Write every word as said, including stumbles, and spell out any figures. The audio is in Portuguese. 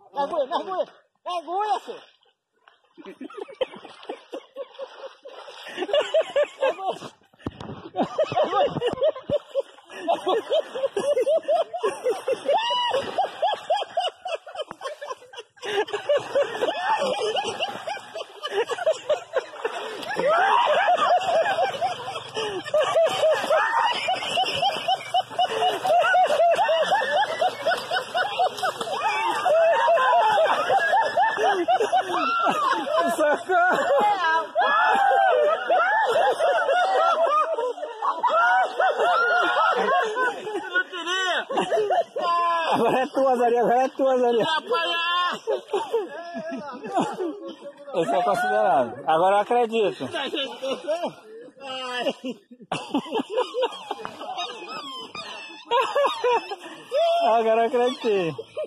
Mergulha, mergulha! Mergulha, senhor! Mergulha! Agora é tua, Zari, agora é tua, Zari. Esse é considerado. Agora eu acredito. Agora eu acreditei.